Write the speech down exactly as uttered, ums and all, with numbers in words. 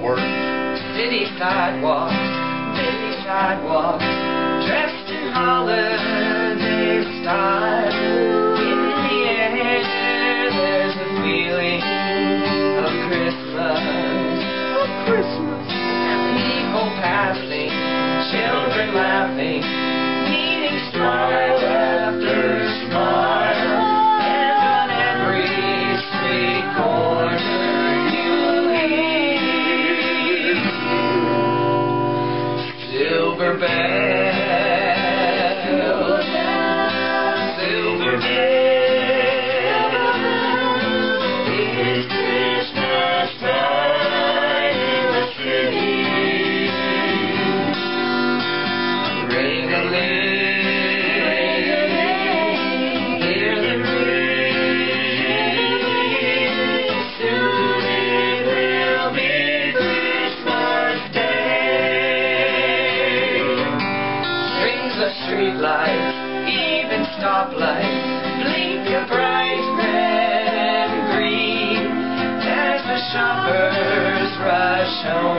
work. City sidewalks, busy sidewalks, dressed in holiday style. In the air, there's a feeling of Christmas, of Christmas. People passing, children laughing, meeting smile after smile, and on every street corner you hear silver bells, silver bells. It's Christmas time in the city. Ring a ling, hear them ring. Soon it will be Christmas Day. Strings of streetlights, even stoplights, blink a bright red and green as the shoppers rush home.